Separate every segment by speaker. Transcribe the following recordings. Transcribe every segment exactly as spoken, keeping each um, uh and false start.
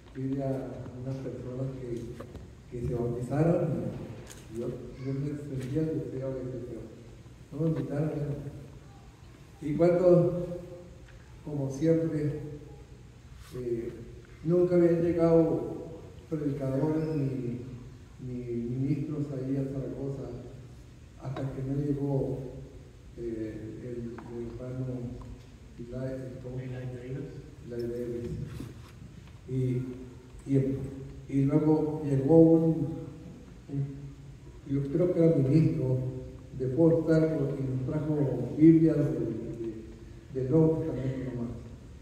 Speaker 1: pide a unas personas que, que se bautizaran. Y yo, yo me sentía el deseo de que no me invitaron. Y cuando, como siempre, eh, nunca habían llegado predicadores ni, ni ministros ahí a Zaragoza, hasta que no llegó eh, el, el hermano Eli Davis. Y, y, y luego llegó un, un, yo creo que era ministro de Portal, porque nos trajo Biblias de, de, de Nuevo Testamento nomás.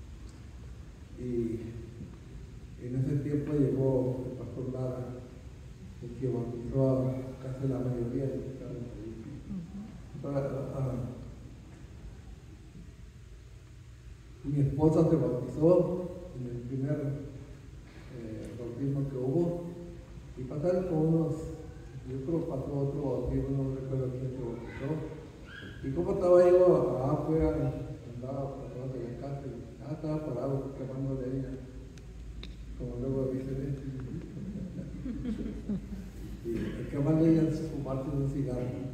Speaker 1: Y en ese tiempo llegó el pastor Lara, el que bautizó a casi la mayoría de los que estaban ahí. Uh-huh. uh, uh, mi esposa se bautizó en el primer eh, bautismo que hubo, y pasaron con unos, yo creo que pasó otro bautismo, no recuerdo quién se bautizó. Y como estaba yo afuera, andaba pasando de la casa, y ah, estaba parado quemando leña, como luego dicen, y el quemar leña es fumarse un cigarro.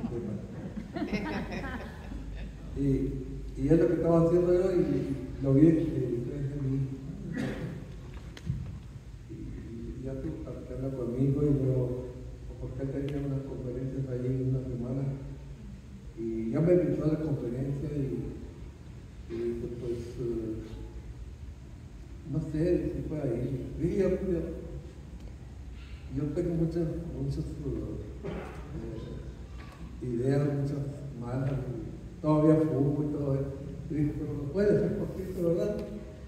Speaker 1: y, y es lo que estaba haciendo yo, y lo vi detrás de mí. Y ya estuvo platicando conmigo, y luego, porque él tenía unas conferencias ahí en una semana, y ya me invitó a la conferencia, y, y pues, uh, no sé si fue ahí. Y yo, yo, yo tengo muchas, muchas uh, eh, ideas, muchas malas, y todavía fumo y todo eso. Y dije, pero no puede ser por Cristo, ¿verdad?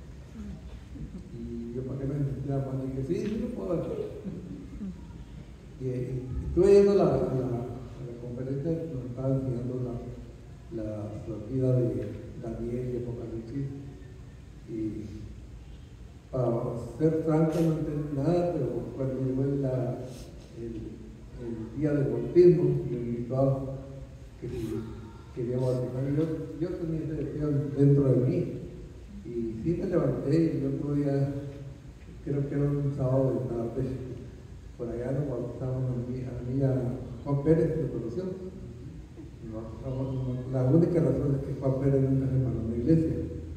Speaker 1: Y yo, para qué me sentía mal, dije, sí, sí lo puedo hacer. Y, y estuve yendo a la, a la, a la conferencia, nos estaba enseñando la, la, la vida de Daniel y Apocalipsis. Y para ser franco, no entendí nada, pero cuando llegó el, la, el, el día del bautismo, me invitó a que quería bautizar, yo, yo tenía ese deseo dentro de mí, y sí me levanté, y el otro día, creo que era un sábado de tarde, por allá nos bautizamos a mí, a, mí, a Juan Pérez, ¿lo conoció? No, no, no, la única razón es que Juan Pérez nunca se paró en la iglesia.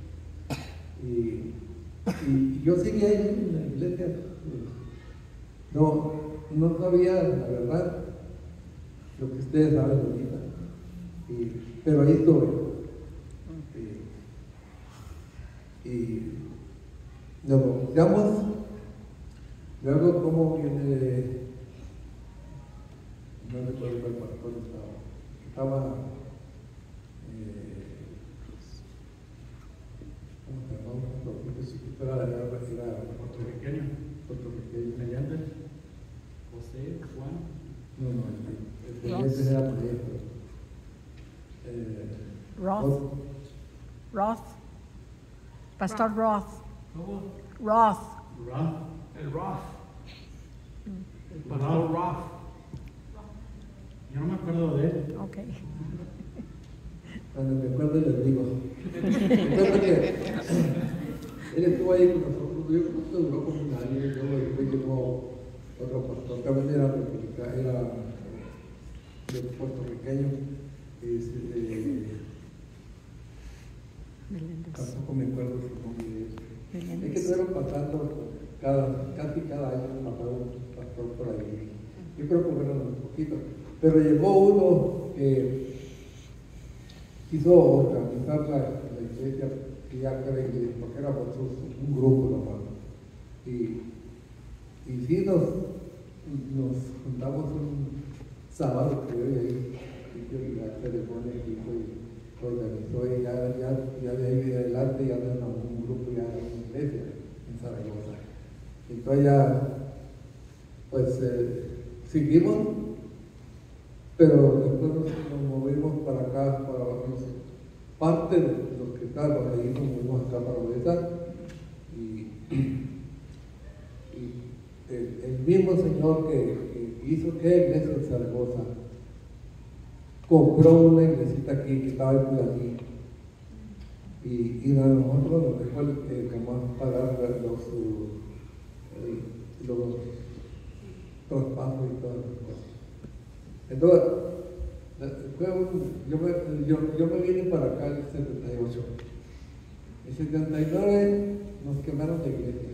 Speaker 1: Y Y yo seguía ahí en la iglesia, no, no sabía la verdad lo que ustedes saben ahorita, y, pero ahí estuve. Y, y nos bautizamos. Luego, como viene, no recuerdo cuál pastor estaba, estaba eh, ¿cómo se llamaba? Era, era, era puertorriqueño, puertorriqueño.
Speaker 2: ¿Mediante? José, Juan.
Speaker 1: No, no, el de era proyecto. Eh,
Speaker 3: Roth. Roth. Pastor Roth.
Speaker 2: ¿Cómo?
Speaker 3: Roth.
Speaker 2: Roth. El Roth. El pastor Roth. Yo no me acuerdo de él.
Speaker 3: Ok.
Speaker 1: Cuando me acuerdo les digo. Entonces, que él estuvo ahí con nosotros, yo creo que duró como un año, y luego después llegó otro pastor, también era republicano, era de puertorriqueño, este, tampoco me acuerdo su nombre de él. Es que estuvieron pasando cada, casi cada año pasaba un pastor por ahí. Yo creo que fueron un poquito, pero llegó uno que quiso organizar la, la iglesia, que ya era iglesia, porque éramos un grupo nomás. Y, y sí nos, nos juntamos un sábado, creo, y ahí hizo la ceremonia que hizo y organizó, y ya, ya, ya de ahí de adelante ya no era un grupo, ya era una iglesia en Zaragoza. Entonces ya, pues eh, seguimos, pero después nos, nos movimos para acá, para los, parte de los que estaban ahí, nos movimos acá para Odessa, y, y el, el mismo señor que, que hizo que iglesia en Zaragoza compró una iglesita aquí que estaba en Pilaní, y, y a nosotros nos dejó eh, como pagar los, Entonces, fue un, yo, me, yo, yo me vine para acá en el setenta y ocho. En el setenta y nueve nos quemaron la iglesia.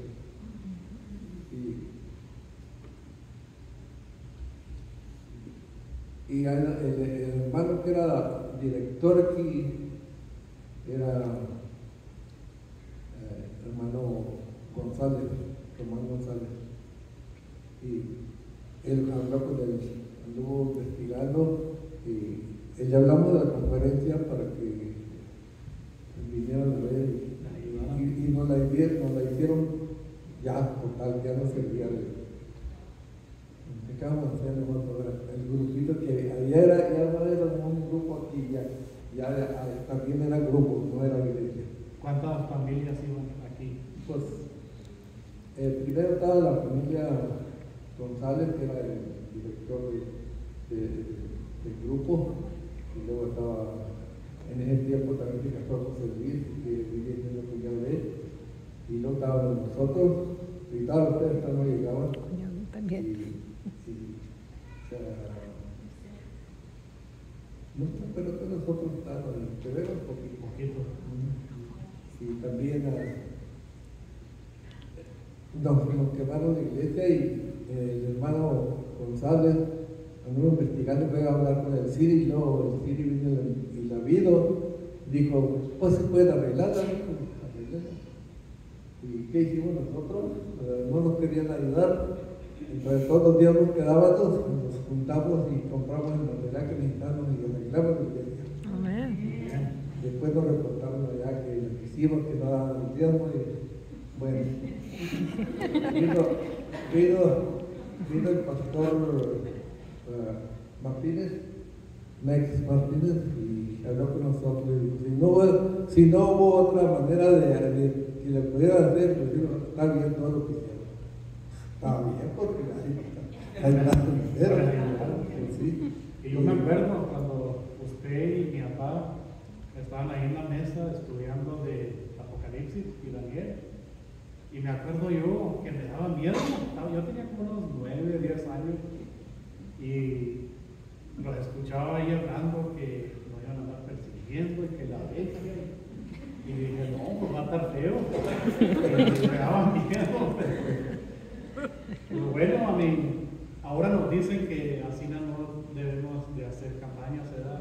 Speaker 1: Y, y el, el, el hermano que era director aquí era eh, hermano González, Román González. Y él habló con él, anduvo investigando y, y le hablamos de la conferencia para que vinieran a ver y, y, y nos, la, nos la hicieron ya total, ya no servía de acabamos de hacer el grupito que ayer era, ya no era un grupo aquí, ya, ya también era grupo, no era iglesia.
Speaker 2: ¿Cuántas familias iban aquí?
Speaker 1: Pues eh, primero estaba la familia González, que era el director de, de, de, del grupo, y luego estaba, en ese tiempo también se casó José Luis, que vivía en el cuñado de él, y luego estaban nosotros, y tal, ustedes no llegaban.
Speaker 3: Yo también.
Speaker 1: Y, y, o sea, no sé, pero que nosotros estábamos en febrero un poquito.
Speaker 2: poquito.
Speaker 1: Y también uh, nos, nos quemaron la iglesia y eh, el hermano González anduvo investigando, fue a hablar con el Siri, y luego el Siri vino y la vino, dijo, pues se puede arreglarla, ¿y qué hicimos nosotros? Uh, no nos querían ayudar, entonces todos los días nos quedábamos, nos juntamos y compramos el material que necesitábamos y arreglamos la iglesia.
Speaker 3: Amén.
Speaker 1: Después nos reportaron allá que lo que hicimos, que no daban el diezmo, y bueno, vino, vino, vino el pastor uh, Martínez, Mex Martínez, y habló con nosotros y dijo, si no, si no hubo otra manera de, de que le pudieran hacer, pues digo, está bien todo lo que hicieron. Está bien, porque hay, hay más dinero. Sí.
Speaker 2: Y yo me acuerdo cuando usted y mi papá estaban ahí en la mesa estudiando de Apocalipsis y Daniel, y me acuerdo yo que me daba miedo. Yo tenía como unos nueve, diez años y los escuchaba ahí hablando que nos iban a andar persiguiendo y que la bestia, y dije, no, pues va a estar feo. Y me daba miedo. Pero bueno, a mí, ahora nos dicen que así no debemos de hacer campañas, ¿verdad?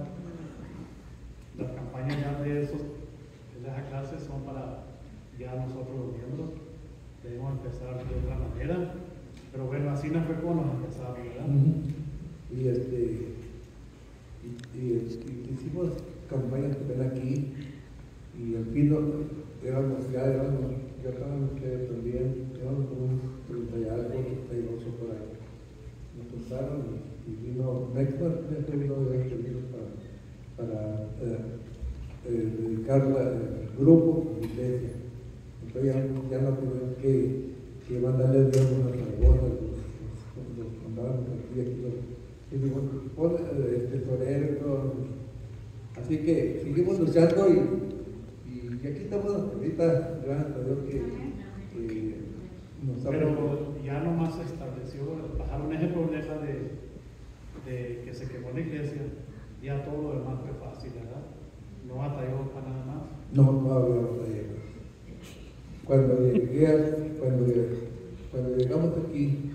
Speaker 2: Las campañas ya de, esos, de esa clase son para ya nosotros los miembros. Debemos empezar de otra manera. Pero bueno, así no fue como nos empezamos, ¿verdad?
Speaker 1: Uh-huh. Y este, y, y, y hicimos campañas que ven aquí, y al fin éramos, ya éramos, ya estaban ustedes también, éramos como treinta y algo, treinta y ocho por ahí. Nos juntaron y, y vino, Nextman vino de este vino para, para eh, eh, dedicar el grupo a la iglesia. Entonces ya, ya no tuvimos que, que mandarle a Dios una salvosa, los mandábamos aquí, aquí los, y digo, pon el tesorero y todo. Así que seguimos luchando y, y, y aquí estamos ahorita, gracias a Dios que, que nos ha.
Speaker 2: Pero ya nomás se estableció, bajaron ese problema de, de que se quemó la iglesia, ya todo lo demás fue fácil, ¿verdad? No batalló para nada más.
Speaker 1: No, no había batallado. Cuando llegué, cuando, cuando llegamos aquí,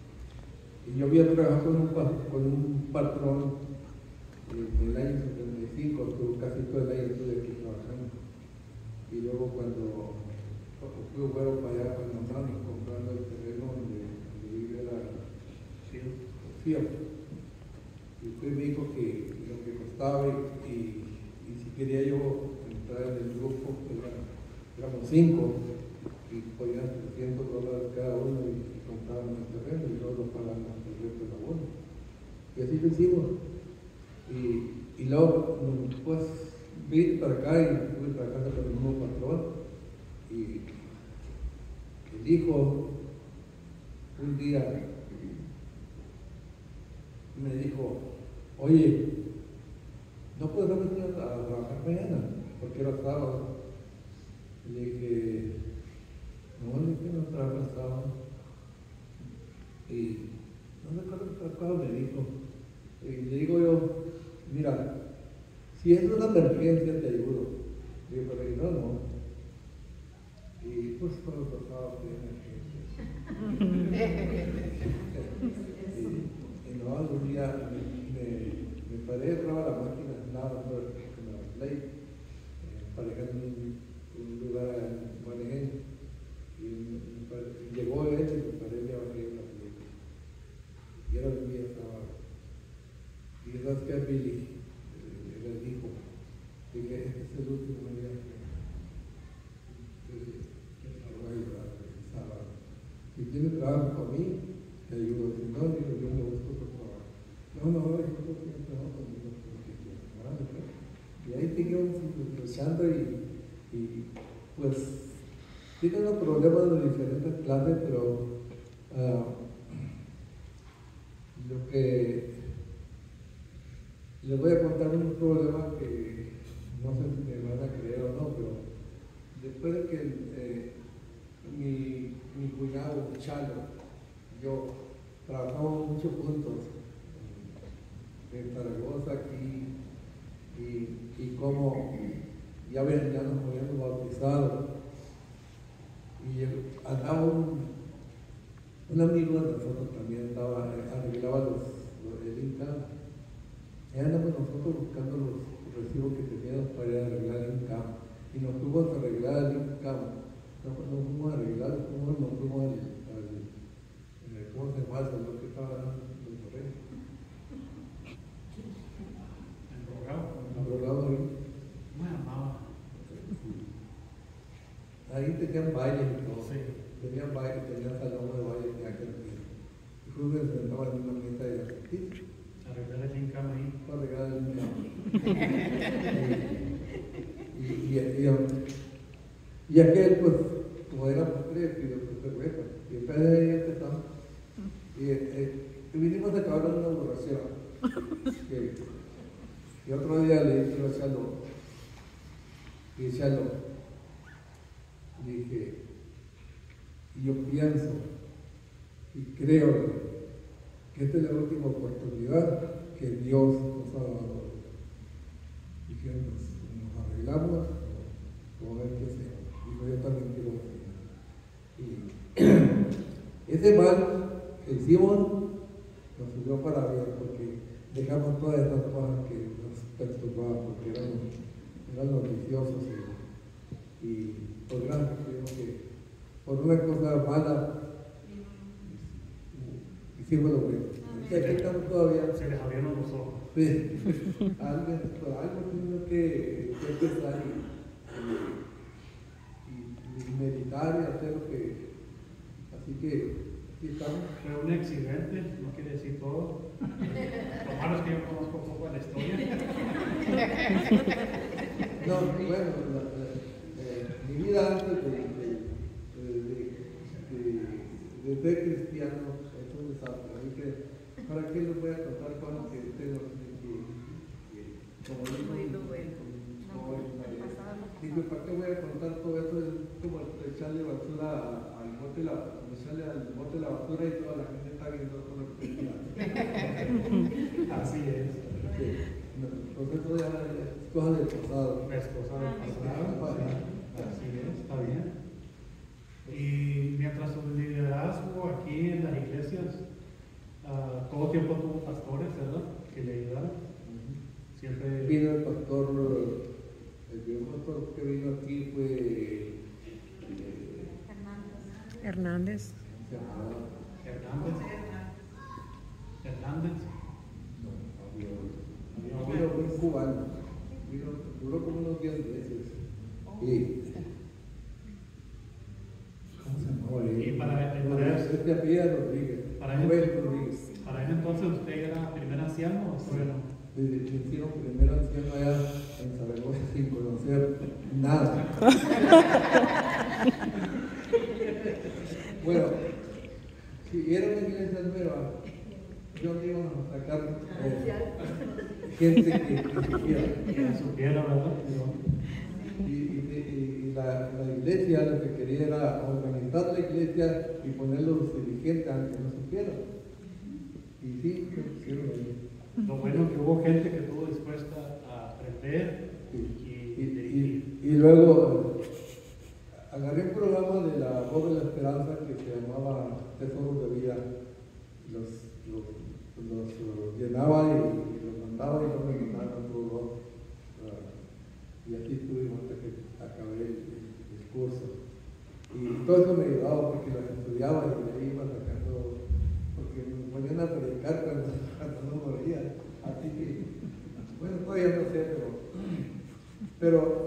Speaker 1: y yo había trabajado con un, con un patrón en el año setenta y cinco, casi todo el año estuve aquí trabajando. Y luego cuando fui bueno para allá, cuando andábamos comprando el terreno donde, donde vive la Fiat, y fue y me dijo que lo que costaba y, y, y si quería yo entrar en el grupo, era, éramos cinco, y podían trescientos dólares cada uno y, y compraban el terreno y luego lo pagaban el resto de uno. Y así lo hicimos. Y, y luego, pues, vine para acá y estuve trabajando con el mismo patrón. Y el hijo, un día, me dijo, oye, ¿no puedes venir a trabajar mañana? Porque era sábado. Y le dije, no, le dije, no trabajo sábado. Y no me acuerdo qué me dijo. Y le digo yo, mira, si es una emergencia te ayudo. Digo, pero y no, no. Y pues todo pasaba de emergencia. y, y no, un día me, me, me paré, entraba la máquina, andaba con la play, eh, para dejar un, un lugar en Guaneguén. Y me paré, llegó él y me paré y me bajé en la película. Y era el día sábado. Y sabes que a Billy eh, le dijo, dije, este es el último día que me voy a ayudar el sábado. Si tienes trabajo para mí, te ayudo. Si no, digo, yo me busco otro trabajo. No, no, yo no tengo trabajo conmigo. Y ahí seguimos luchando y, y pues tienen unos problemas de diferentes clases, pero uh, lo que les voy a contar un problema que no sé si me van a creer o no, pero después de que eh, mi, mi cuñado Chalo y yo trabajamos mucho juntos en Zaragoza aquí y, y como ya, ven, ya nos habíamos bautizado y andaba un, un amigo de nosotros también andaba, arreglaba los, los, el income. Y andamos nosotros buscando los recibos que teníamos para ir a arreglar el income. Y nos fuimos a arreglar el income. No, no fuimos a arreglar, fuimos, nos fuimos al, al, al ¿cómo se llama? Lo que estaba dando el correo. Enrolado ahí.
Speaker 2: Bueno,
Speaker 1: ahí tenían bailes y todo.
Speaker 2: Sí.
Speaker 1: Tenían bailes, tenían salón de baile en aquel tiempo. Y fuimos y sentaban en una mesa de ejercicio.
Speaker 2: Arreglar el income ahí.
Speaker 1: Para arreglar el income. y, y, y, y, y aquel, pues, como era postre, pidió su cerveza. Y después de ahí empezamos. Y, eh, y vinimos a acabar en una borrachera. que, y otro día le dije a Chalo, y Chalo, dije, y yo pienso y creo que esta es la última oportunidad que Dios nos ha dado. Y que nos, nos arreglamos o ver qué hacemos. Dijo, yo también quiero hacer. Y ese mal que hicimos nos sirvió para bien, porque dejamos todas esas cosas que nos perturbaban, porque eran, eran noticiosos y, y por gracias creo que por una cosa mala hicimos lo bueno.
Speaker 2: Se,
Speaker 1: aquí estamos todavía.
Speaker 2: Se les abrieron los ojos.
Speaker 1: Sí. Alguien, algo tiene que, que empezar y, y, y meditar y hacer lo que. Así que aquí estamos.
Speaker 2: Fue un accidente, no quiere decir todo. Lo malo es que yo conozco un poco de la historia.
Speaker 1: No, bueno, la, la, eh, mi vida antes de, de, de, de, de ser cristiano es un desastre. Así que, ¿para qué les voy a contar cosas que tengo que, como digo, como digo, ¿para qué voy a contar todo eso? Es como echarle basura al bote, la, echarle al bote la basura y toda la gente está viendo todo lo que está.
Speaker 2: Así es.
Speaker 1: Sí. Entonces eso ya es cosa del pasado.
Speaker 2: Es cosa del pasado. Así es, está bien. Y mientras su liderazgo aquí en las iglesias, uh, todo tiempo tuvo pastores, ¿verdad? Que le ayudaron. Uh-huh. Siempre.
Speaker 1: Vino el pastor, el primer pastor que vino aquí fue eh,
Speaker 3: Hernández.
Speaker 2: Hernández. Hernández.
Speaker 1: No, había un cubano. Vino, duró como unos diez meses. Y, ¿cómo se llamaba él?
Speaker 2: Y para, y para,
Speaker 1: es de apellida Rodríguez.
Speaker 2: Para,
Speaker 1: Rodríguez.
Speaker 2: Para ese entonces, ¿usted era primer anciano o solo era?
Speaker 1: Me hicieron primer anciano allá en Zaragoza sin conocer nada. Bueno, si era una iglesia nueva, yo me iba a sacar eh, gente que, que supiera.
Speaker 2: Que supiera, ¿verdad?
Speaker 1: Y, y, y, y la, la iglesia lo que quería era organizar la iglesia y ponerlos dirigentes aunque no supieran. Y sí, se pusieron ahí.
Speaker 2: Lo bueno que hubo gente que estuvo dispuesta a aprender
Speaker 1: y,
Speaker 2: y,
Speaker 1: y,
Speaker 2: y,
Speaker 1: y, y luego eh, agarré un programa de la Voz de la Esperanza que se llamaba Tesoros de Vida. Los, los, los, los llenaba y, y los mandaba y no me mandaban todo. Uh, y así estuvimos hasta que acabé el, el, el curso. Y todo eso me ayudaba porque las estudiaba y de ahí iba sacando, porque me ponían a predicar cuando, cuando no moría. Así que, bueno, todavía no sé, pero, pero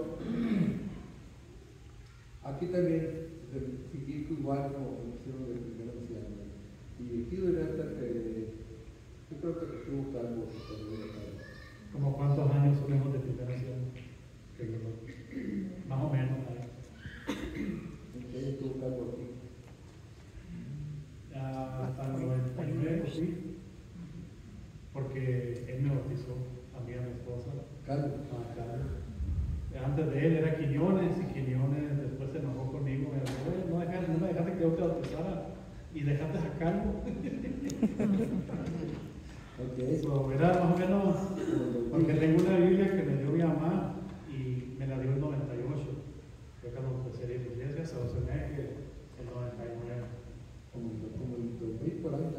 Speaker 1: aquí también seguí igual como función de primera anciana. Y aquí duré hasta que, yo creo que estuvo calvo.
Speaker 2: ¿Como cuántos años son lejos de primera anciana? Más o menos.
Speaker 1: Entonces estuvo calvo aquí.
Speaker 2: Hasta el noventa y nueve, sí. Porque él me bautizó, a mí, a mi esposa.
Speaker 1: Calvo.
Speaker 2: Ah, Carlos. Antes de él era Quiñones, y Quiñones después se enojó conmigo. Me dijo, oye, no, dejaste, no me dejaste que yo te bautizara y dejaste a Calvo.
Speaker 1: Okay.
Speaker 2: So, era más o menos, porque tengo una Biblia que me dio mi mamá y me la dio en noventa y ocho. Yo cuando empecé a ir a la iglesia, se lo cené que en noventa y nueve.
Speaker 1: Como, como el dos mil por ahí,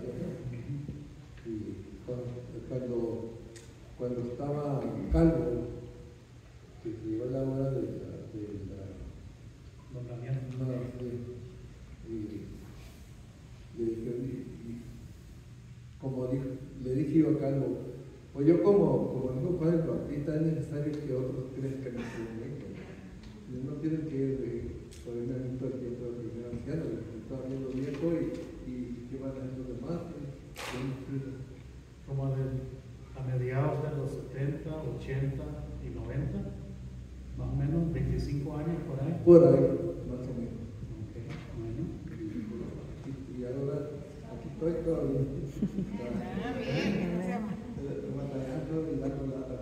Speaker 1: y cuando, cuando estaba calvo, que se llegó la hora de la, de la
Speaker 2: nombramiento.
Speaker 1: No, sí, y le dije, y, como dije, le dije yo a Calvo, pues yo como, como dijo Juan el Bautista, es necesario que otros crezcan en su momento. No tienen que ponerme a mí todo el tiempo de primer anciano, estaba viendo viejo y, y qué van a hacer los demás.
Speaker 2: Como de, a mediados de los setenta, ochenta y noventa, más o menos, veinticinco años por ahí.
Speaker 1: Por ahí, más o menos.
Speaker 2: Okay, bueno.
Speaker 1: Y, y ahora, aquí estoy todavía. Batallando y dando lata.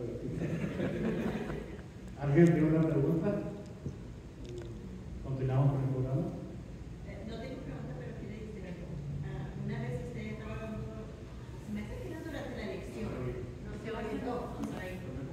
Speaker 2: ¿Alguien tiene una pregunta? Continuamos con el programa.
Speaker 4: No tengo pregunta, pero quiero decir algo. Uh, una vez usted estaba dando, me hace que era durante la elección, no se orientó, no se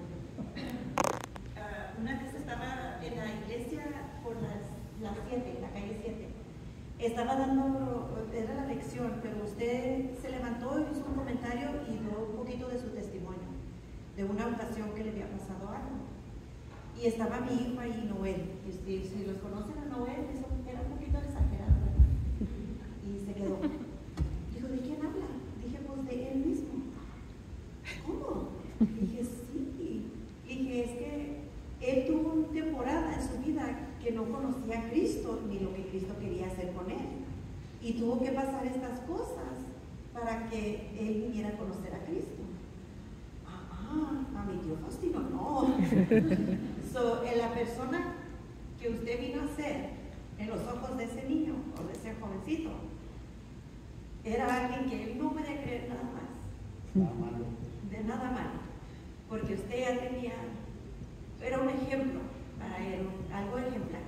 Speaker 4: uh, una vez estaba en la iglesia por las, las siete, la calle siete. Estaba dando, era la lección, pero usted se levantó y hizo un comentario y dio un poquito de su testimonio, de una ocasión que le había pasado algo. Y estaba mi hijo ahí, Noel. Y si, si los conocen a Noel, eso era un poquito exagerado, ¿verdad? Y se quedó. Dijo, ¿de quién habla? Dije, pues de él mismo. ¿Cómo? Dije, sí. Dije, es que él tuvo una temporada en su vida que no conocía a Cristo, ni lo que Cristo quería hacer con él. Y tuvo que pasar estas cosas para que él viniera a conocer a Cristo. Ah, a mi tío Faustino, no. So, en la persona que usted vino a ser en los ojos de ese niño o de ese jovencito, era alguien que él no podía creer nada más.
Speaker 2: Nada malo.
Speaker 4: De nada malo. Porque usted ya tenía, era un ejemplo para él, algo ejemplar.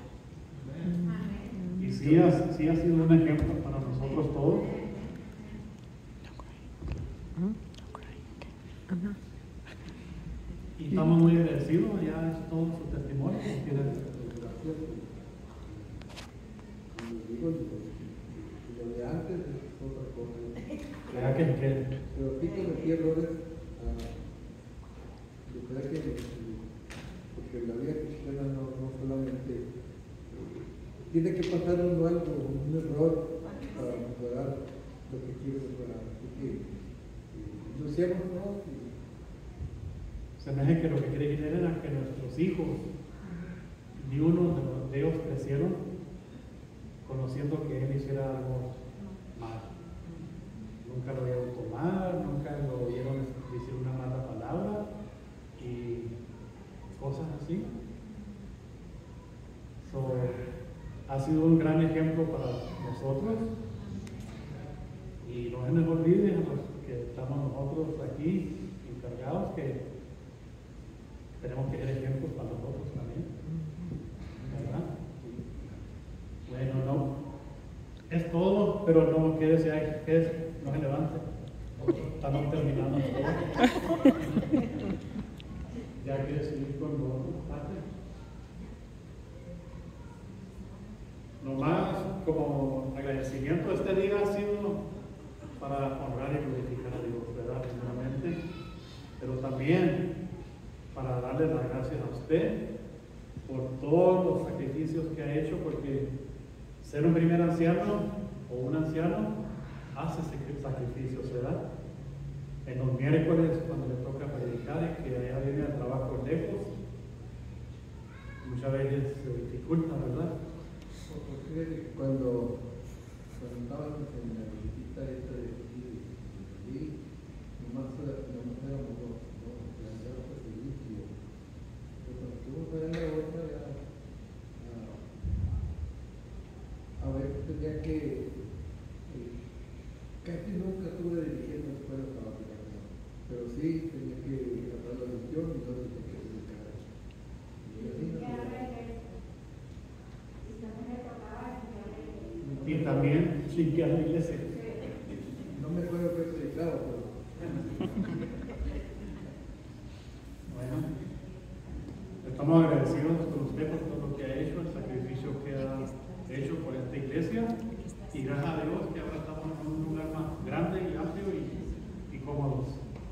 Speaker 2: Y sí ha, sí ha sido un ejemplo para nosotros todos. Y estamos muy agradecidos, ya es todo su testimonio.
Speaker 1: Lo de antes es otra cosa.
Speaker 2: ¿Verdad que, que
Speaker 1: Pero sí cometí errores. Uh, yo creo que, porque la vida cristiana no, no solamente eh, tiene que pasar uno algo, un error para mejorar lo que quiere mejorar. Así que eh, lo hacemos todos.
Speaker 2: se me hace que lo que quiere decir era que nuestros hijos, ni uno de, los, de ellos crecieron conociendo que él hiciera algo mal. Nunca lo oyeron tomar, nunca lo oyeron decir una mala palabra y cosas así. So, ha sido un gran ejemplo para nosotros y no se nos olvide a los que estamos nosotros aquí encargados que tenemos que ser ejemplos para nosotros también, ¿verdad? Bueno, no, es todo, pero no quiere decir que es, no se levante. Estamos terminando todo. Ya quieres seguir con lo otro, parte. Nomás como agradecimiento, este día ha sido para honrar y glorificar a Dios, ¿verdad? Primeramente, pero también para darle las gracias a usted por todos los sacrificios que ha hecho, porque ser un primer anciano o un anciano hace sacrificios, ¿verdad? En los miércoles, cuando le toca predicar y que allá viene el trabajo lejos, muchas veces se dificulta, ¿verdad?
Speaker 1: Porque cuando, cuando estábamos en la visita esta de aquí, nomás éramos dos, ¿no? Ya era servicio. Pero cuando estuvimos allá en la otra, ya, a ver, tenía que, eh, casi nunca estuve dirigiendo escuelas sabáticas, ¿no? Pero sí tenía que agarrar la lección y entonces tenía que explicar. Y así no.
Speaker 2: Y también limpiar la iglesia.
Speaker 1: No me acuerdo que he predicado, pero.
Speaker 2: Bueno, estamos agradecidos con usted por todo lo que ha hecho, el sacrificio que ha hecho por esta iglesia. Y gracias a Dios que ahora estamos en un lugar más grande y amplio y, y cómodos.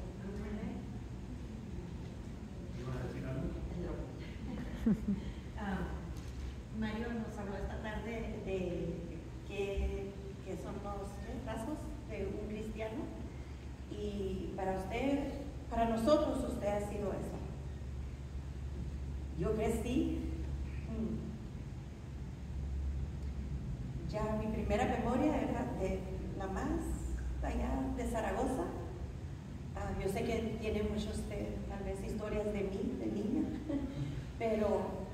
Speaker 2: ¿Iban a decir algo?
Speaker 4: Ah, Mario nos habló esta tarde de que, que son los rasgos de un cristiano, y para usted, para nosotros usted ha sido eso. Yo crecí, ya mi primera memoria era de la más allá de Zaragoza. Ah, yo sé que tiene muchos de, tal vez historias de mí, de niña, pero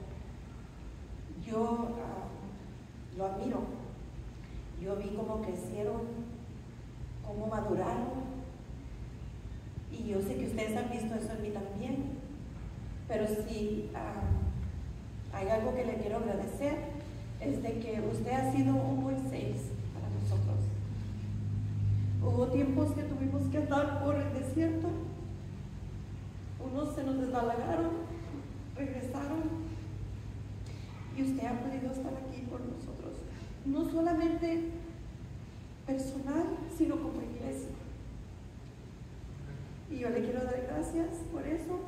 Speaker 4: yo uh, lo admiro. Yo vi cómo crecieron, cómo maduraron, y yo sé que ustedes han visto eso en mí también. Pero si uh, hay algo que le quiero agradecer, es de que usted ha sido un Moisés para nosotros. Hubo tiempos que tuvimos que andar por el desierto, unos se nos desbalagaron, regresaron, y usted ha podido estar aquí por nosotros, no solamente personal, sino como iglesia. Y yo le quiero dar gracias por eso.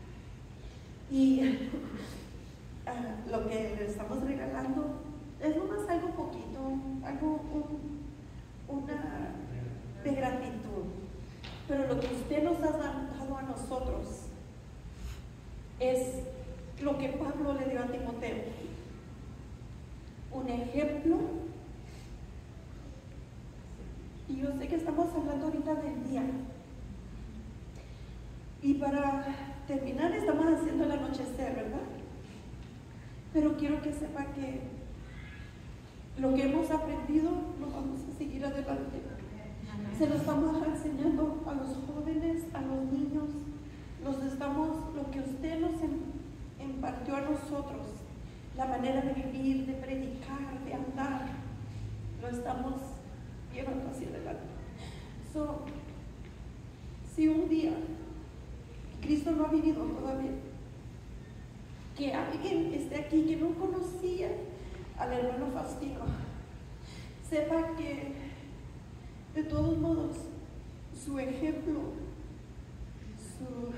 Speaker 4: Y uh, lo que le estamos regalando es nomás algo poquito, algo un, una de gratitud. Pero lo que usted nos ha dado a nosotros es lo que Pablo le dio a Timoteo: un ejemplo. Y yo sé que estamos hablando ahorita del día, y para terminar estamos haciendo el anochecer, ¿verdad? Pero quiero que sepa que lo que hemos aprendido lo vamos a seguir adelante. Se lo estamos enseñando a los jóvenes, a los niños, los estamos, lo que usted nos impartió a nosotros, la manera de vivir, de predicar, de andar, lo estamos llevando hacia adelante. So, si un día Cristo no ha vivido todavía, que alguien esté aquí que no conocía al hermano Faustino, sepa que de todos modos su ejemplo, su,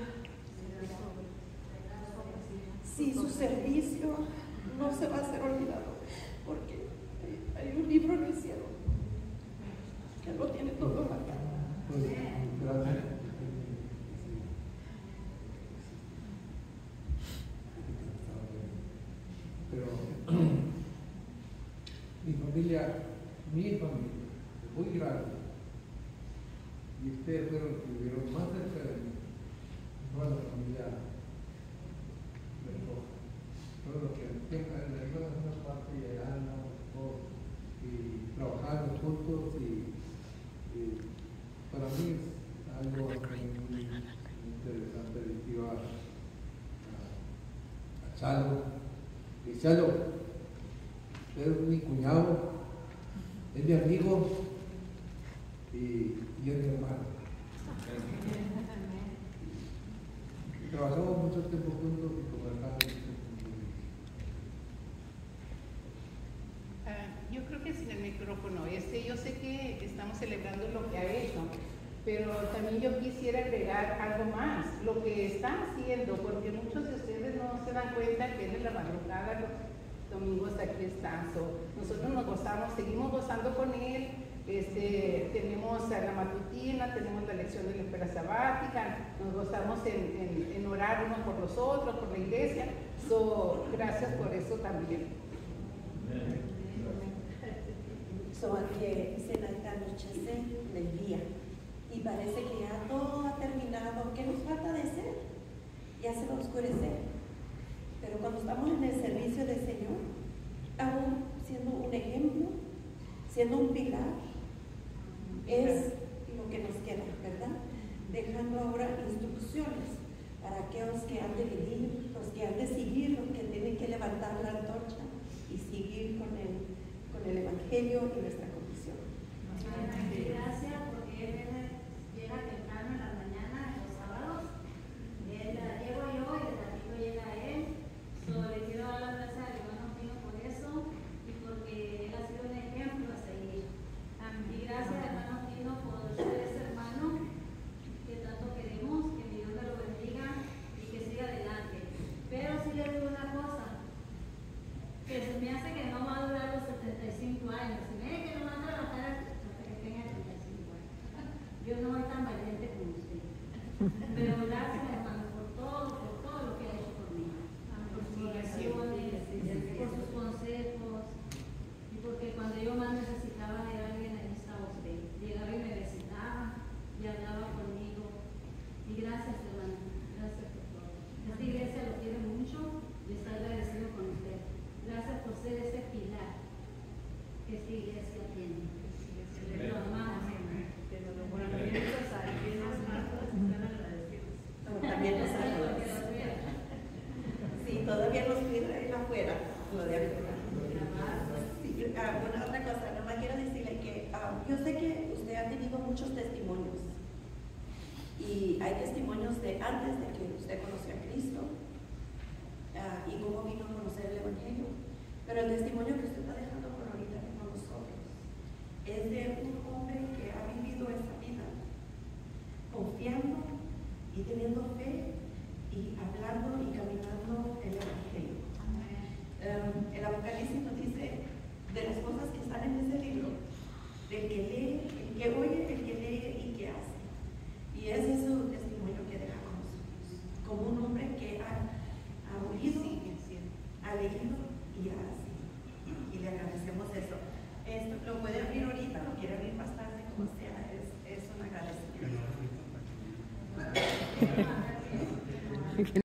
Speaker 4: sí, su servicio no se va a ser olvidado, porque hay un libro en el cielo que lo tiene todo marcado.
Speaker 1: Pues, gracias. Pero mi familia, mi familia, es muy grande, y ustedes fueron los que vivieron más cerca de mí, toda la familia Mendoza, todos los que siempre le iban a una parte y allá andamos todos, y trabajando juntos, y, y para mí es algo muy, muy interesante decir a, a Chalo. Y Chalo es mi cuñado, es mi amigo y, y es mi hermano. Y trabajamos mucho tiempo juntos y conversamos.
Speaker 5: Uh, yo creo que sin el micrófono, este, yo sé que estamos celebrando lo que ha hecho, pero también yo quisiera agregar algo más, lo que está haciendo, porque muchos de ustedes no se dan cuenta que él en la madrugada los domingos aquí está. So, nosotros nos gozamos, seguimos gozando con él. Este, tenemos la matutina, tenemos la lección de la espera sabática, nos gozamos en, en, en orar unos por los otros, por la iglesia. So, gracias por eso también.
Speaker 4: So, que se anochece del día y parece que ya todo ha terminado. ¿Qué nos falta de ser? Ya se va a oscurecer. Pero cuando estamos en el servicio del Señor, aún siendo un ejemplo, siendo un pilar, es lo que nos queda, ¿verdad? Dejando ahora instrucciones para aquellos que han de venir, los que han de seguir, los que tienen que levantar la antorcha y seguir con el, con el Evangelio y nuestra condición.
Speaker 6: Gracias, porque él llega temprano en la mañana, los sábados. Él, llego yo y el ratito llega él. So, le quiero dar las gracias al hermano Pino por eso y porque él ha sido un ejemplo a seguir. Y gracias hermano Pino por ser ese hermano que tanto queremos, que Dios me lo bendiga y que siga adelante. Pero sí le digo una cosa, que se me hace que no va a durar los setenta y cinco años. Se me hace que no va a trabajar hasta que tenga treinta y cinco años. Yo no soy tan valiente como usted. Pero gracias hermano por todo, por todo lo que ha hecho por mí. Por sus oraciones, por sus consejos. Y porque cuando yo más necesitaba de alguien, ahí estaba usted. Llegaba y me visitaba y hablaba conmigo. Y gracias hermano, gracias por todo. Esta iglesia lo quiere mucho y está agradecido con usted. Gracias por ser ese pilar que esta iglesia tiene. Lo amamos, hermano.
Speaker 4: También los árboles. Sí, todavía nos cuida él afuera, lo de afuera. Sí, ah, una otra cosa, nomás quiero decirle que ah, yo sé que usted ha tenido muchos testimonios y hay testimonios de antes de que usted conoció a Cristo ah, y cómo vino a conocer el Evangelio, pero el testimonio que usted está dejando por ahorita con nosotros es de un hombre que ha vivido esa vida confiando y teniendo fe y hablando y caminando el Evangelio. Um, el Apocalipsis nos dice de las cosas que están en ese libro, del que lee, el que oye, el que lee y que hace. Y ese es su testimonio que deja con nosotros, como un hombre que ha, ha oído, ha leído y ha sido. Y le agradecemos eso. Esto lo puede abrir ahorita, lo quiere abrir más tarde, como sea, es, es un agradecimiento.